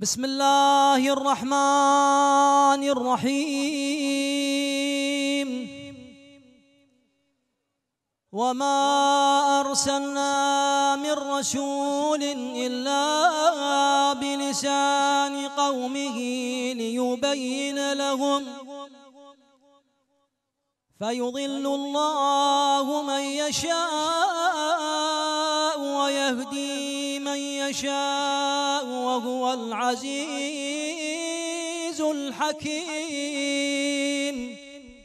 بسم الله الرحمن الرحيم. وما أرسلنا من رسول إلا بلسان قومه ليبين لهم فيضل الله من يشاء ويهدي من يشاء وهو العزيز الحكيم.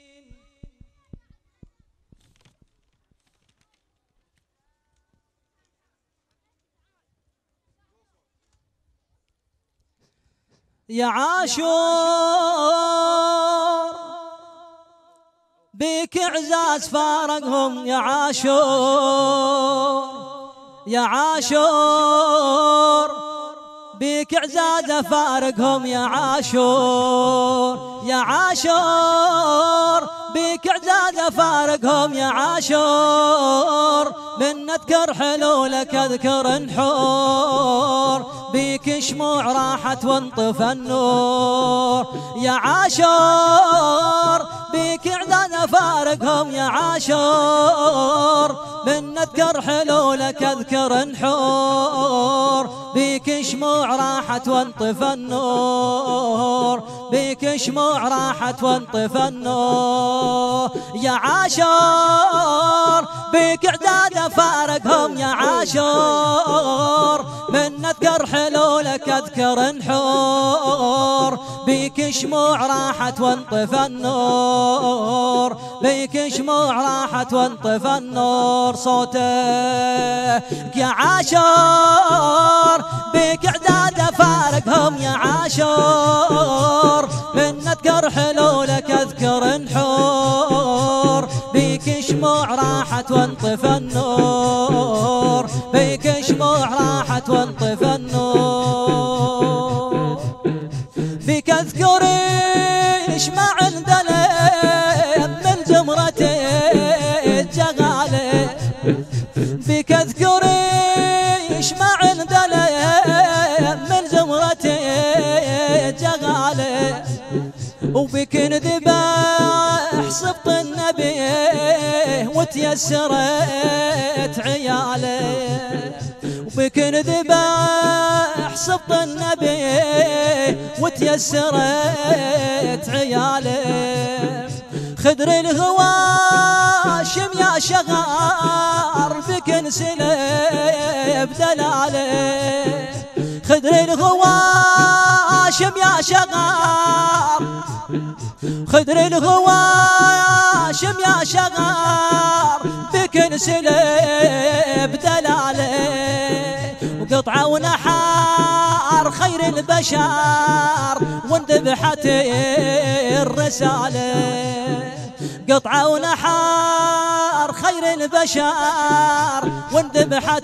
يا عاشور بيك اعزاز فارقهم، يا عاشور يا عاشور بيك اعزاز فارقهم، يا عاشور يا عاشور بيك اعزاز فارقهم، يا عاشور من اذكر حلولك اذكر نحور بيك شموع راحت وانطفى النور، يا عاشور بيك اعزاز فارقهم، يا عاشور من اذكر حلولك اذكر نحور بيك شموع راحت وانطفى النور، بيك شموع راحت وانطفى النور، يا عاشور بيك اعداد فارقهم، يا عاشور من اذكر حلولك اذكر نحور بيك شموع راحت وانطفى النور، بيك شموع راحت وانطفى النور. صوتك يا عاشور بيك اعداد فارقهم، يا عاشور من اذكر حلولك اذكر نحور بيك شموع راحت وانطفى النور، بيك شموع راحت وانطفى النور، بيك اذكر ايش ما عندنا من زمرة الجغالة، بيك اذكر ايش ما عندنا من زمرة الجغالة، وبك نذبح سبط النبي وتيسرت عياله، وبك نذبح سبط النبي وتيسرت عياله، خدر الهواشم يا شغار بك انسلب دلاله، خدر الهواشم يا شغار، خدر الهواشم يا شغار بك انسلب دلاله، وقطعه ونحار خير البشر وانذبحت الرساله، قطعه ونحار خير البشر وانذبحت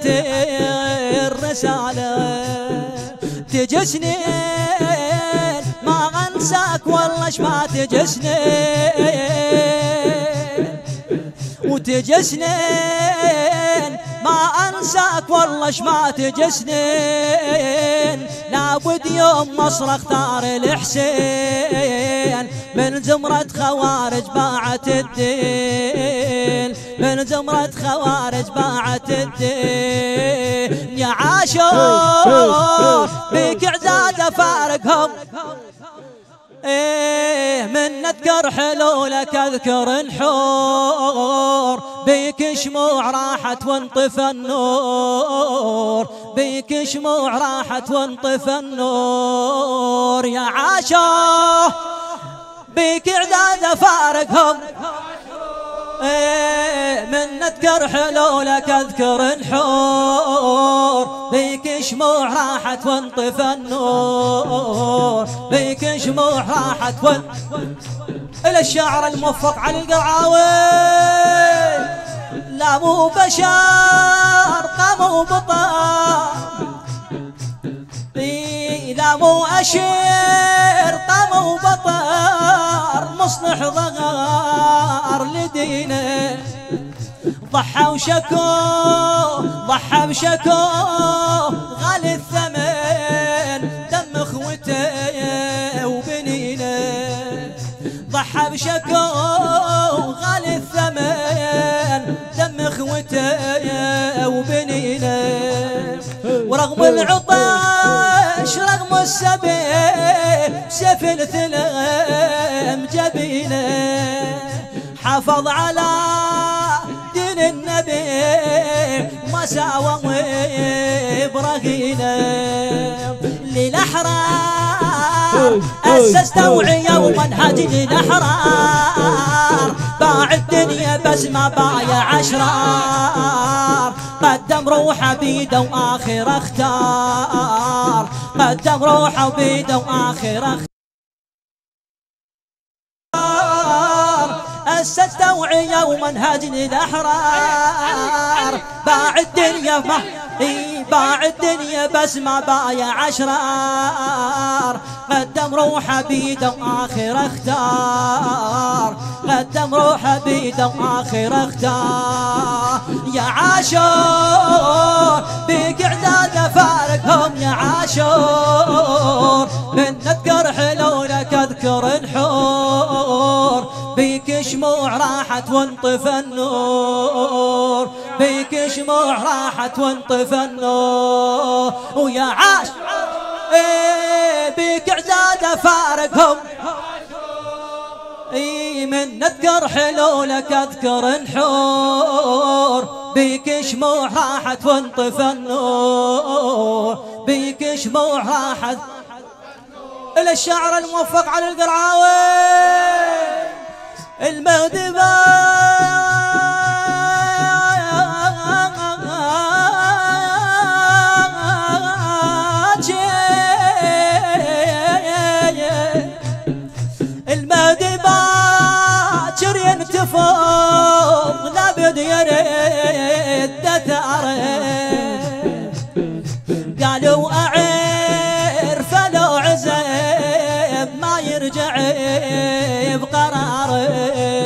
الرساله، تجي سنين ما انساك والله ما تجي سنين، وتجي سنين ما انساك والله ما تجي سنين، لابد يوم مصر اختار الحسين من زمرة خوارج باعت الدين، من زمرة خوارج باعت الدين، يا عاشور بيك اعزاز فارقهم، ايه من اذكر حلولك اذكر نحور بيك شموع راحت وانطفى النور، بيك شموع راحت وانطفى النور، يا عاشور بيك اعداد فارقهم، ايه من اذكر حلولك اذكر نحور بيك شموع راحت وانطفى النور، بيك شموع راحت الى الشاعر الموفق علي القرعاوي. لا مو بشر قاموا بطار، لا مو أشير قاموا بطار، مصلح ضغار لدينه ضحى وشكو ضحى بشكو غالي الثمن دم اخوي اخوته وبنينه، ضحى بشكو غالي الثمن دم اخوته وبنينه، ورغم العطش رغم السبيل سيف الثلم جبينه، حافظ على دين النبي ما ساوى برغينه، للأحرار أسس توعية ومنهج للأحرار، باع الدنيا بس ما بايع أشرار، قدم روحه بيده وآخر اختار، قدم روحه بيده وآخر اختار، أسس توعية ومنهج للأحرار، باع الدنيا باع الدنيا بس ما بايع أشرار، قدم روحه بيده وآخر اختار، قدم روحه بيده وآخر اختار، يا عاشور بيك عداد فارقهم يا عاشور، من نذكر حلولك اذكر الحور، بيك شموع راحت وانطفى النور، بيك شموع راحت وانطفى النور، ويا عاش بيك عداد فارقهم، من نذكر حلولك اذكر الحور، بيك شموع راحت وانطفى النور، بيك شموع راحت. إلى الشاعر الموفق على القرعاوي المغدبة تفوق لابد يرد ثاره، قالوا أعرف لو عزب ما يرجع بقراره،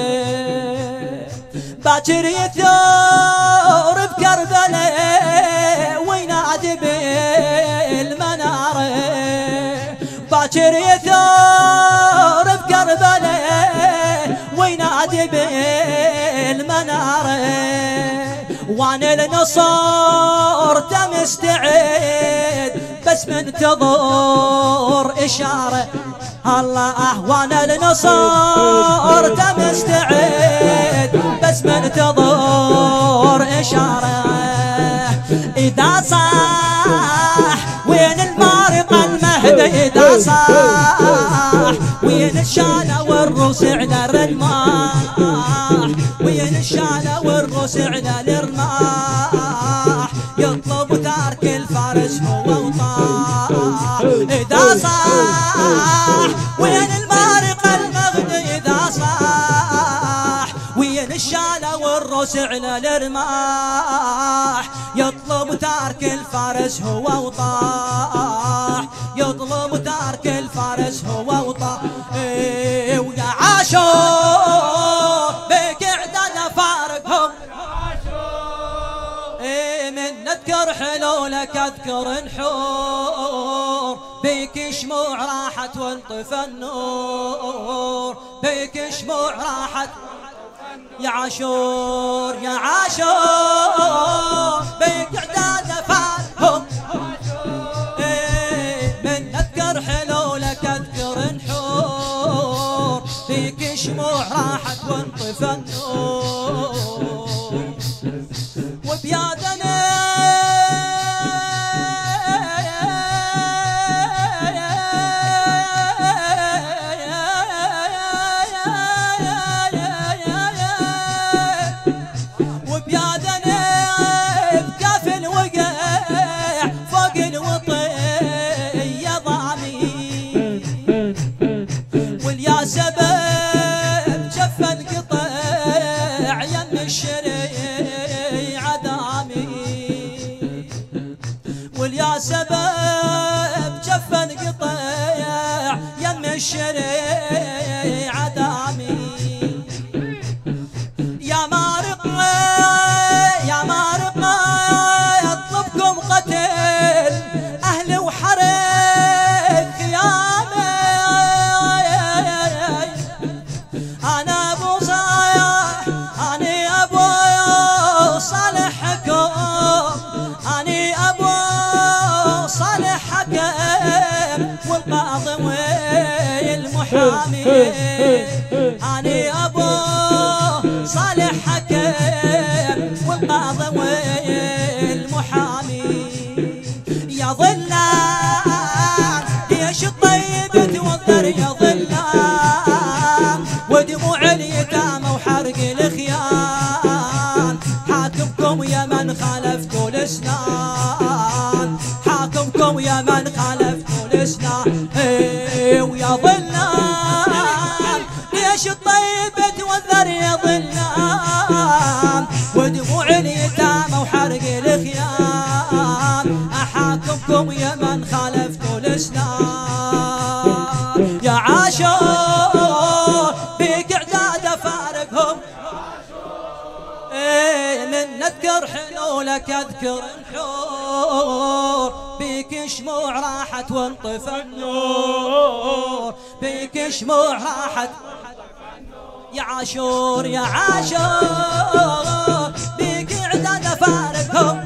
باكر يثور بكربلاء وينادي بالمناره، باكر يثور بكربلاء وينادي بالمناره، وانا النصر مستعد بس منتظر اشاره، الله وانا النصر مستعد بس منتظر اشاره، اذا صاح وين المارق المهدي، اذا صاح وين الشالة والروس على الرماح، وين الشالة والروس على الرماح، يطلب تارك الفارس هو وطاح، إذا صاح وين المارق المغدي، إذا صاح وين الشالة والروس على الرماح، يطلب تارك الفارس هو وطاح، يطلب تارك الفارس هو وطاح، ويا عاشور بك عدد فارقهم، من نذكر حلولك اذكر الحور، بيك شموع راحت وانطفى النور، بيك شموع راحت يا عاشور يا عاشور بيك عداد فارقهم، من اذكر حلولك اذكر الحور، بيك شموع راحت وانطفى النور، وبيادنا سبب جف القطع يم الشريعة دامي، واليا سبب جف القطع يم الشريعة دامي، يا مارقة يا مارقة يطلبكم قتل أهل وحرق يا والقاضي والمحامي أنا أبو صالح حكيم والقاضي والمحامي يا ظلام ليش الطيب توذر يا ظلام ودموع اليتامى وحرق الخيان حاكمكم يا من خالفتوا الاسنان حاكمكم يا من خالفتوا الاسنان ويا ظلام ليش الطيب توذر يا ظلام ودموع اليتامى وحرق الخيان احاكمكم يا من خالفتوا الاسنان يا عاشور بيك اعداد افارقهم من اذكر حلولك اذكر الحور بيك شموع راحت وانطفى النور بيك شموع راحت يا عاشور يا عاشور بيك اعداد افارقهم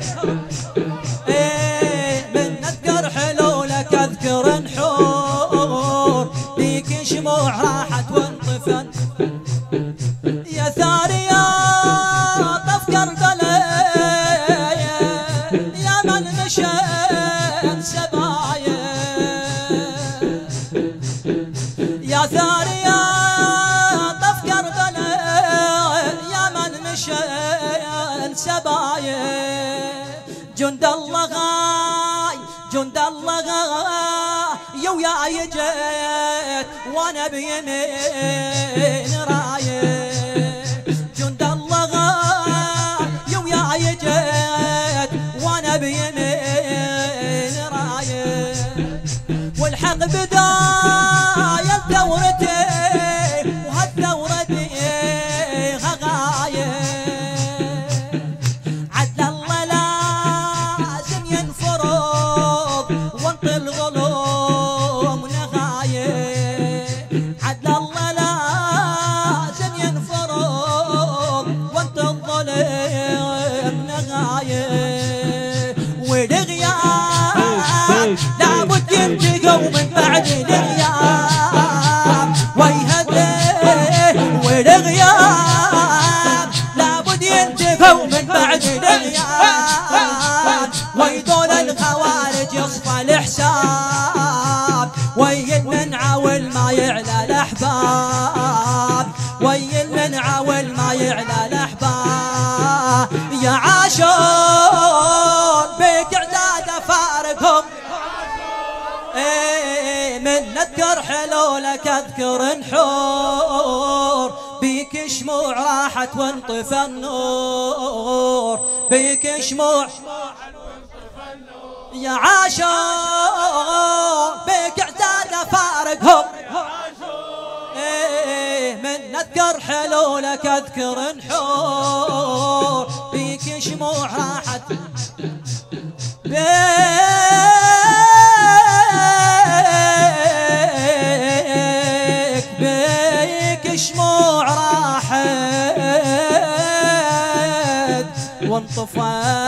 من اذكر حلولك اذكر الحور بيك شموع راحت وانطفى يا ثاريا طف كربلاء يا من مشى سبايا يا ثاريا طف كربلاء يا من مشى سبايا جند الله غاي جند الله غاي يا وياي جيت وانا بيمين رايه جند الله غاي يا وياي جيت وانا بيمين رايه والحق بدايه ثورتي وهالثوره دي غايه عدل الله لازم ينفرض وانطي الظلم نغايه عدل الله لازم ينفرض وانطي الظلم نغايه والغياب لابد ينتقوا من بعد الغياب ويهديه والغياب لابد ينتقوا من بعد الغياب ويدول الخوارج يصفى الحساب وي المنعى والما يعلى الاحباب وي المنعى والما يعلى الاحباب يا عاشور بيك اعداد افارقهم من اذكر حلولك اذكر نحور بيك شموع راحت وانطفى النور بيك شموع يا عاشور بيك اعداد افارقهم من اذكر حلولك اذكر نحور بيك شموع راحت بيك شموع راحت وانطفى